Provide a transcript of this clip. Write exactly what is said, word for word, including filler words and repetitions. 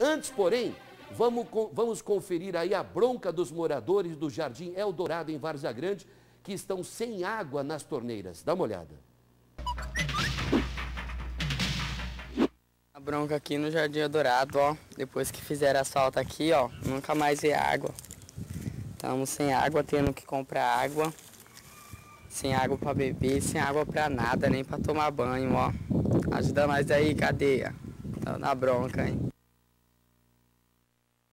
Antes, porém, vamos, vamos conferir aí a bronca dos moradores do Jardim Eldorado, em Várzea Grande, que estão sem água nas torneiras. Dá uma olhada. A bronca aqui no Jardim Eldorado, ó, depois que fizeram asfalto aqui, ó, nunca mais veio água. Estamos sem água, tendo que comprar água, sem água para beber, sem água para nada, nem para tomar banho, ó. Ajuda nós aí, cadeia. Tá na bronca, hein?